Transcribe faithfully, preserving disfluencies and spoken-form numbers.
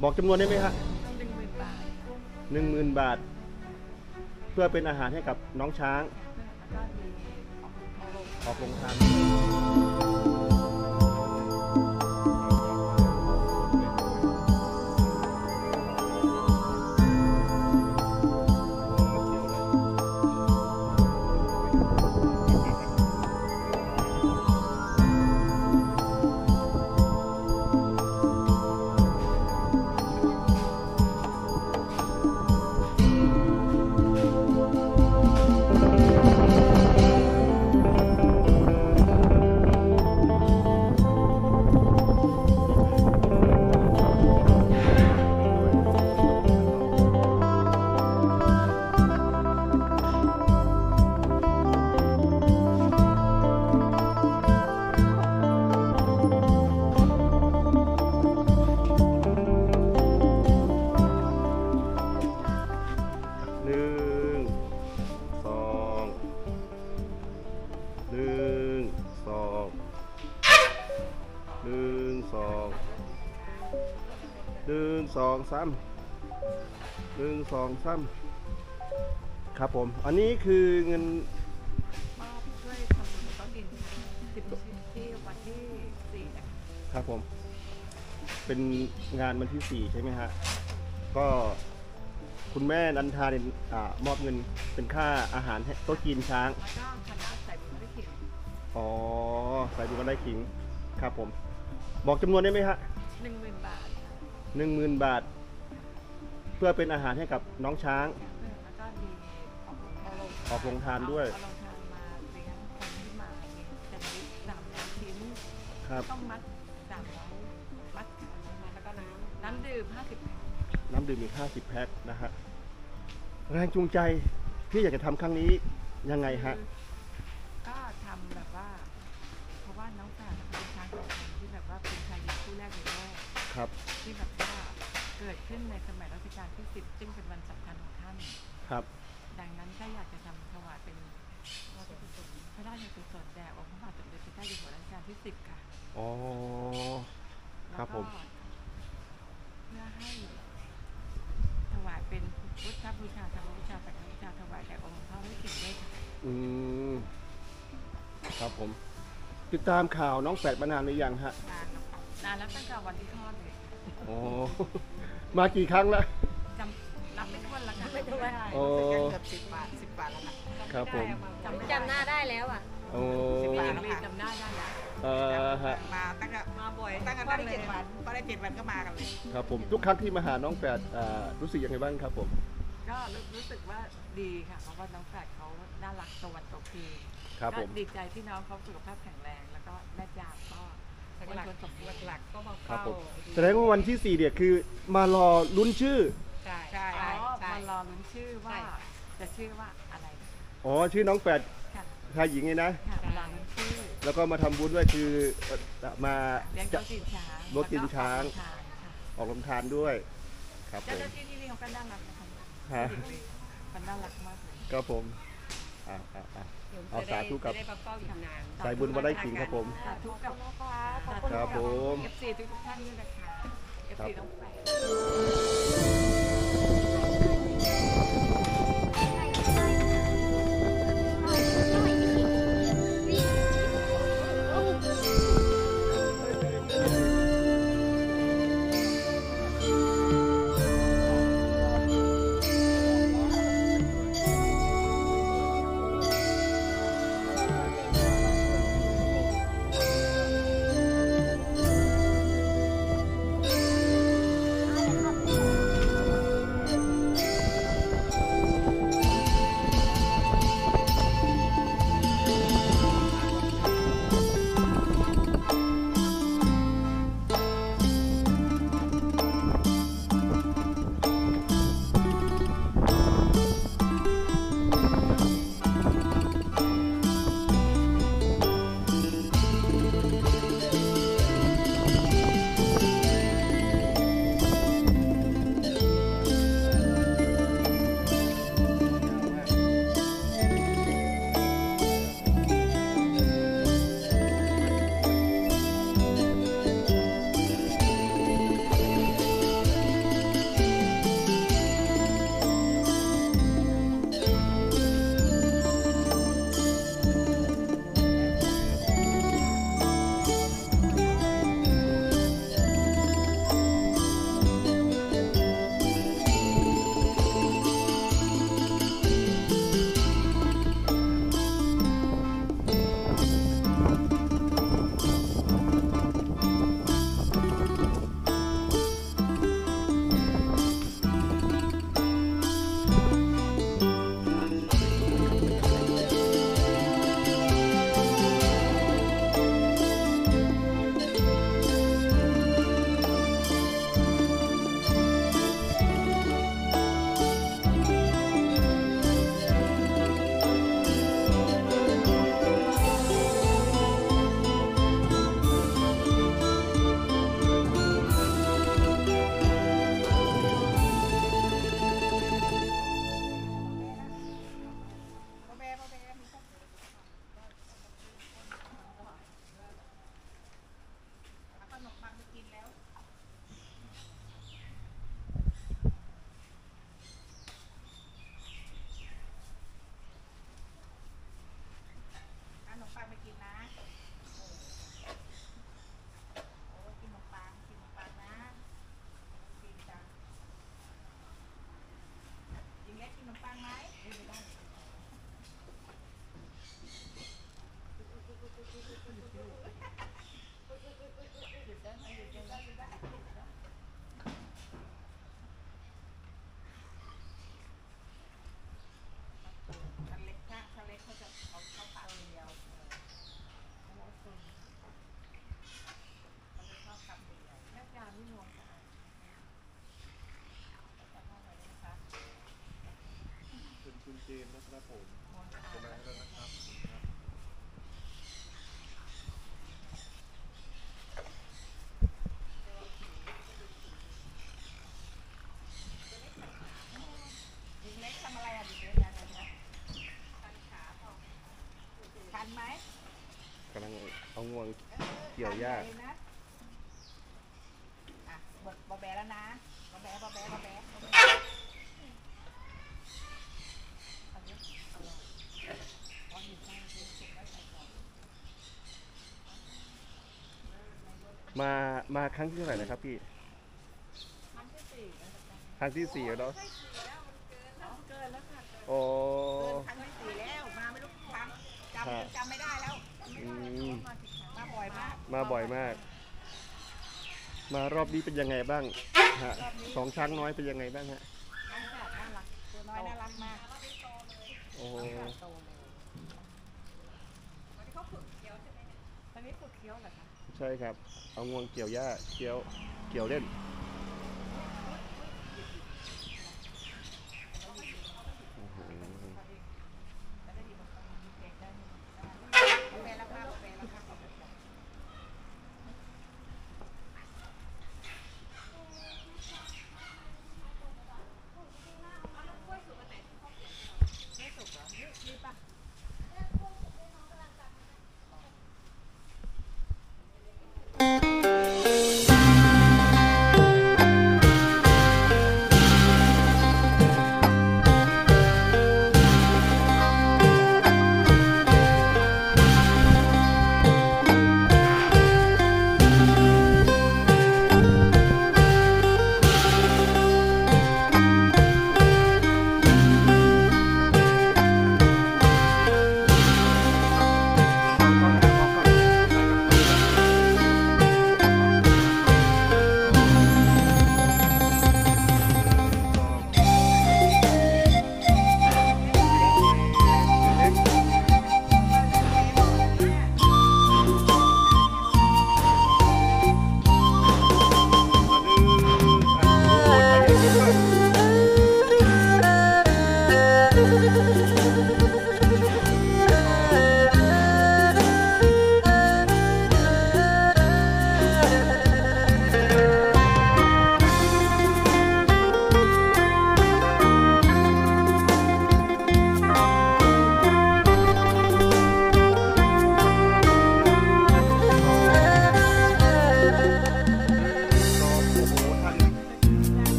บอกจำนวนได้ไหมฮะหนึ่งหมื่นบาทหนึ่งหมื่นบาทเพื่อเป็นอาหารให้กับน้องช้างแล้วก็มีออกโรงออกโรงทานหนึ่งสองหนึ่งสองหนึ่งสองหนึ่งสองสามหนึ่งสองสามครับผมอันนี้คือเงินมอบช่วยทำต้นดินสิบชิ้นที่วันที่สี่ครับผมเป็นงานวันที่สี่ใช่ไหมฮะก็คุณแม่นันทาเนี่ยมอบเงินเป็นค่าอาหารให้โต๊ะจีนช้างแล้วก็คณะใส่บุญได้ขิงอ๋อใส่บุญก็ได้ขิงครับผมบอกจำนวนได้ไหมฮะหนึ่งหมื่นบาทหนึ่งหมื่นบาทเพื่อเป็นอาหารให้กับน้องช้างแล้วก็มีออกโรงทานด้วยเอาโรงทานมาเลี้ยงคนที่มามีแซนด์วิชสามร้อยชิ้นต้องมัดสามร้อยมัดแล้วก็น้ำน้ำดื่มห้าสิบน้ำดื่มอีกห้าสิบแพ็คนะฮะแรงจูงใจที่อยากจะทำครั้งนี้ยังไงฮะก็ทำแบบว่าเพราะว่าน้องแฝดเป็นช้างของคนที่แบบว่าเป็นชายหญิงคู่แรกในโลกครับที่แบบว่าเกิดขึ้นในสมัยรัชกาลที่สิบซึ่งเป็นวันสำคัญของท่านครับดังนั้นก็อยากจะทำถวายเป็นพระราชกุศลแด่องค์พระบาทสมเด็จพระเจ้าอยู่หัวรัชกาลที่สิบค่ะอ๋อครับผมเพื่อให้ถวายเป็นพุทธบูชาธรรมบูชาสังฆบูชาถวายแด่องค์พระวิเศษด้วยค่ะอืมครับผมติดตามข่าวน้องแฝดมานานหรือยังฮะนานแล้วนานแล้วตั้งแต่วันที่ทอดเลยอ๋อมากี่ครั้งแล้วจำรับไม่ถ้วนแล้วค่ะไม่ถ้วนโอ้เกือบสิบบาทสิบบาทแล้วนะครับผมจำจำหน้าได้แล้วอ่ะโอ้สิบบาทแล้วค่ะจำหน้าได้แล้วเออฮะมาตั้งแต่มาบ่อยตั้งแต่ได้เจ็ดวันก็ได้เจ็ดวันก็มากันเลยครับผมทุกครั้งที่มาหาน้องแฝดรู้สึกยังไงบ้างครับผมก็รู้สึกว่าดีค่ะเพราะว่าน้องแฝดเขาน่ารักตะวันตกดีครับผมดีใจที่น้องเขาสุขภาพแข็งแรงแล้วก็แม่จามก็หลักหลักก็มาเฝ้าแสดงว่าวันที่สี่เนี่ยคือมารอลุ้นชื่อใช่ใช่มารอลุ้นชื่อว่าจะชื่อว่าอะไรอ๋อชื่อน้องแฝดชายหญิงไงนะแล้วก็มาทำบุญด้วยคือมาเลี้ยงโต๊ะจีนช้างรถจีนช้างออกโรงทานด้วยครับผมเจ้าหน้าที่ที่นี่เขาก็น่ารักนะคะมันน่ารักมากเลยครับผมอ่าอ่าอ่าเอาสาธุกับสายบุญมาได้ขิงครับผมสาธุกับครับผมเอฟ ซี ทุกท่านด้วยนะคะ เอฟ ซี ต้องไปครับผมมองสะอาใช่ดไหมแล้วนะครับหญิงเล็กทำอะไรอ่ะหญิงเล็กอะไรนะคันไหมกำลังเอางวงเกี่ยวหญ้าคันเลยนะอ่ะบดบอแบแล้วนะบอแบบอแบบอแบอันนี้อร่อยเพราะอยู่ใกล้ที่สุดได้ใส่ก่อนมามาครั้งที่เท่าไหร่นะครับพี่ครั้งที่สี่แล้วจ้ะครั้งที่สี่แล้วเนาะใช่สี่แล้วมันเกินแล้วเกินแล้วค่ะเกินโอ้เกินครั้งที่สี่แล้วมาไม่รู้กี่ครั้งจำจำไม่ได้แล้วอืมมากี่ครั้งมาบ่อยมากมาบ่อยมาก มารอบนี้เป็นยังไงบ้างฮะสองช้างน้อยเป็นยังไงบ้างฮะน้องขาดน่ารักตัวน้อยน่ารักมากโอ้น้องขาดโตเลยวันนี้เขาฝึกเคี้ยวใช่ไหมเนี่ยตอนนี้ฝึกเคี้ยวเหรอคะใช่ครับ เอางวงเกี่ยวหญ้าเกี่ยวเกี่ยวเล่นอ